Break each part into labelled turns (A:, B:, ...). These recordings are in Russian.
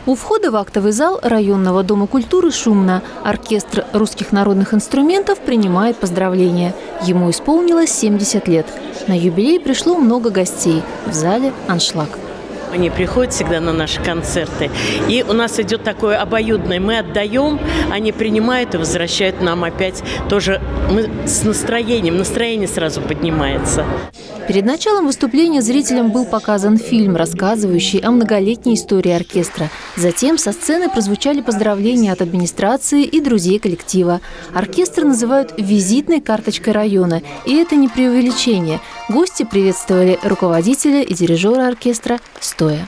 A: У входа в актовый зал районного дома культуры шумно. Оркестр русских народных инструментов принимает поздравления. Ему исполнилось 70 лет. На юбилей пришло много гостей. В зале аншлаг.
B: Они приходят всегда на наши концерты. И у нас идет такое обоюдное. Мы отдаем, они принимают и возвращают нам опять тоже с настроением. Настроение сразу поднимается.
A: Перед началом выступления зрителям был показан фильм, рассказывающий о многолетней истории оркестра. Затем со сцены прозвучали поздравления от администрации и друзей коллектива. Оркестр называют визитной карточкой района. И это не преувеличение. Гости приветствовали руководителя и дирижера оркестра стоя.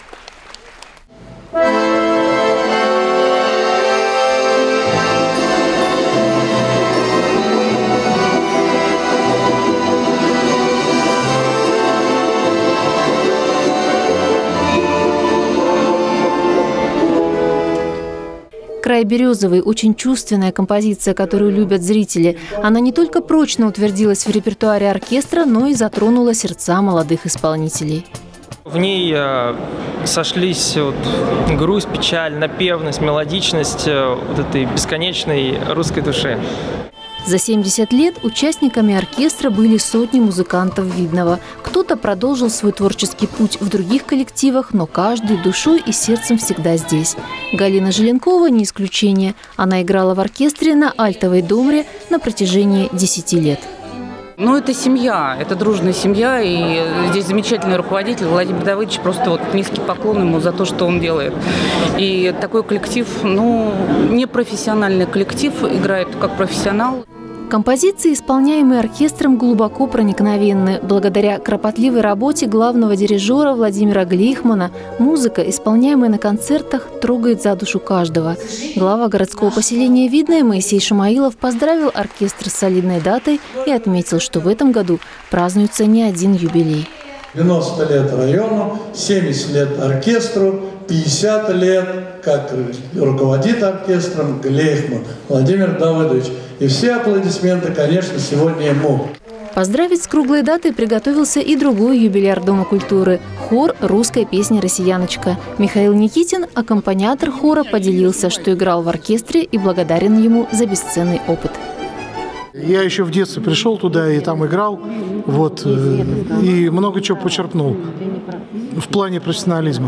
A: «Край березовый» – очень чувственная композиция, которую любят зрители. Она не только прочно утвердилась в репертуаре оркестра, но и затронула сердца молодых исполнителей.
C: В ней сошлись грусть, печаль, напевность, мелодичность этой бесконечной русской души.
A: За 70 лет участниками оркестра были сотни музыкантов Видного. Кто-то продолжил свой творческий путь в других коллективах, но каждый душой и сердцем всегда здесь. Галина Желенкова не исключение. Она играла в оркестре на альтовой домре на протяжении 10 лет.
D: Ну, это семья, это дружная семья, и здесь замечательный руководитель Владимир Давыдович, просто низкий поклон ему за то, что он делает. И такой коллектив, непрофессиональный коллектив, играет как профессионал.
A: Композиции, исполняемые оркестром, глубоко проникновенны. Благодаря кропотливой работе главного дирижера Владимира Глейхмана музыка, исполняемая на концертах, трогает за душу каждого. Глава городского поселения Видное Моисей Шамаилов поздравил оркестр с солидной датой и отметил, что в этом году празднуется не один юбилей.
E: 90 лет району, 70 лет оркестру, 50 лет, как руководит оркестром Глейхман Владимир Давыдович. И все аплодисменты, конечно, сегодня ему.
A: Поздравить с круглой датой приготовился и другой юбиляр Дома культуры – хор «Русская песня «Россияночка». Михаил Никитин, аккомпаниатор хора, поделился, что играл в оркестре и благодарен ему за бесценный опыт.
F: Я еще в детстве пришел туда и там играл, и много чего почерпнул в плане профессионализма.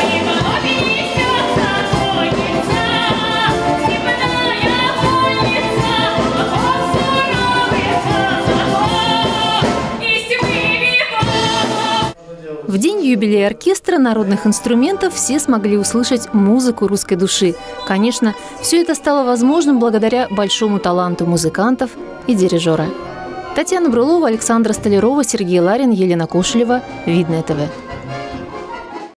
A: В день юбилея оркестра народных инструментов все смогли услышать музыку русской души. Конечно, все это стало возможным благодаря большому таланту музыкантов и дирижера. Татьяна Брулова, Александра Столярова, Сергей Ларин, Елена Кошелева. Видное ТВ.